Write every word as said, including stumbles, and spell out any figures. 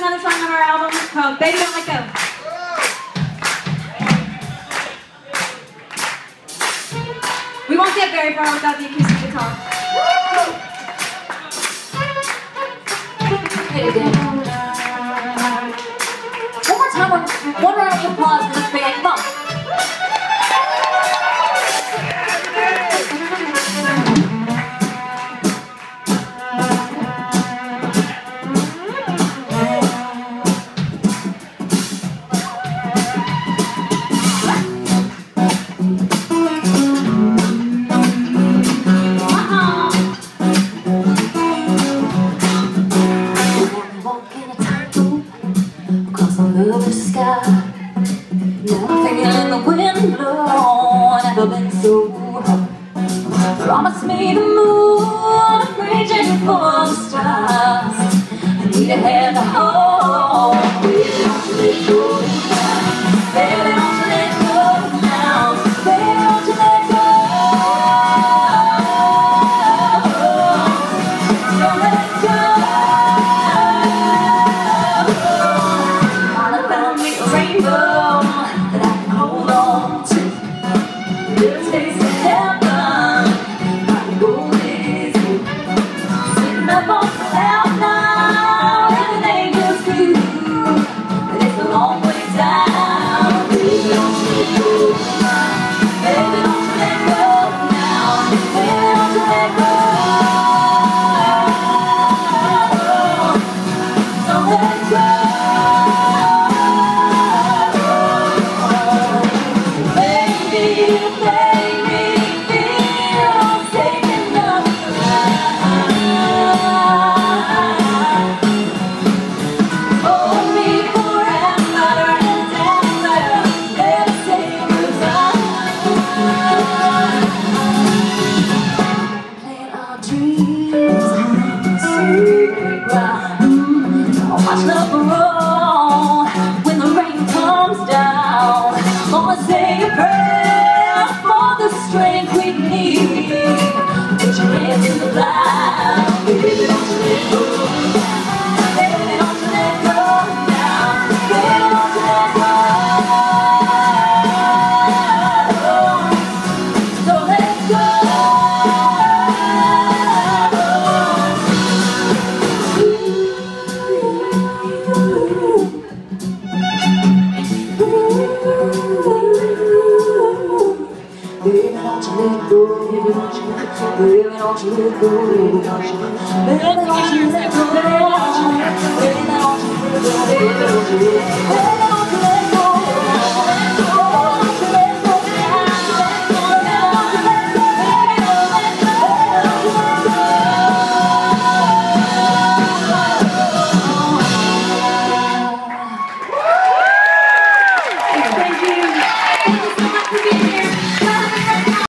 another song on our album called Baby Don't Let Go. We won't get very far without the acoustic guitar. Hit it again. One more time, one, one round of applause for this band. Come on. Sky. Nothing in the wind blow, never been so hot. Promise me the moon, reaching for the stars. I need a hand to hold. Baby, don't you let go now. Baby, don't you let go now. Baby, don't you let go. Don't let go. Rainbow that I can hold on to. Little taste of heaven, my goal is you. Sitting up on cloud nine, everything feels good, but it's a long way down. Baby, don't you let go. Baby, don't you let go now. Baby, don't you let go. Don't let go. Watch love roll when the rain comes down. Gonna say a prayer for the strength we need. Put your hands in the clouds. Baby, don't you let go. Baby, don't you let go now. Baby, don't you let go. Don't let go. Baby, don't you let go, baby, don't you let go, baby, don't you let go, baby, don't you let go, baby, don't you let go, baby, don't you let go, baby, don't you let go, baby, don't you let go.